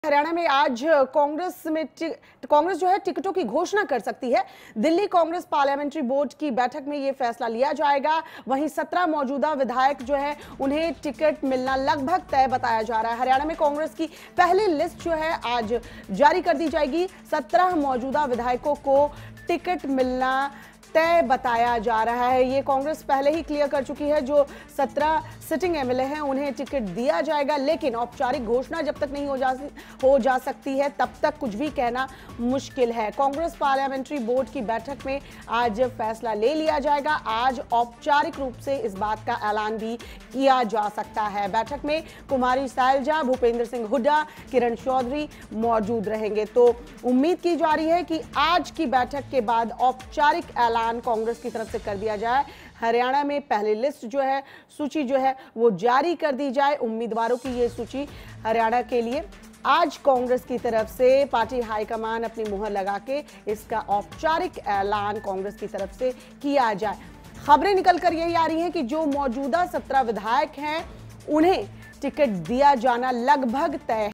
हरियाणा में आज कांग्रेस जो है टिकटों की घोषणा कर सकती है। दिल्ली कांग्रेस पार्लियामेंट्री बोर्ड की बैठक में यह फैसला लिया जाएगा। वहीं 17 मौजूदा विधायक जो है उन्हें टिकट मिलना लगभग तय बताया जा रहा है। हरियाणा में कांग्रेस की पहली लिस्ट जो है आज जारी कर दी जाएगी। 17 मौजूदा विधायकों को टिकट मिलना तय बताया जा रहा है। ये कांग्रेस पहले ही क्लियर कर चुकी है। जो 17 सिटिंग एमएलए हैं उन्हें टिकट दिया जाएगा, लेकिन औपचारिक घोषणा जब तक नहीं हो जा सकती है तब तक कुछ भी कहना मुश्किल है। कांग्रेस पार्लियामेंट्री बोर्ड की बैठक में आज फैसला ले लिया जाएगा। आज औपचारिक रूप से इस बात का ऐलान भी किया जा सकता है। बैठक में कुमारी सैलजा, भूपेंद्र सिंह हुड्डा, किरण चौधरी मौजूद रहेंगे। तो उम्मीद की जा रही है कि आज की बैठक के बाद औपचारिक ऐलान कांग्रेस की तरफ से कर दिया जाए। हरियाणा में पहली लिस्ट जो है, सूची जो है वो जारी कर दी जाए। उम्मीदवारों की ये सूची हरियाणा के लिए आज कांग्रेस की तरफ से पार्टी हाईकमान अपनी मुहर लगा के इसका औपचारिक ऐलान कांग्रेस की तरफ से किया जाए। खबरें निकलकर यही आ रही हैं कि जो मौजूदा 17 विधायक हैं उन्हें टिकट दिया जाना लगभग तय है।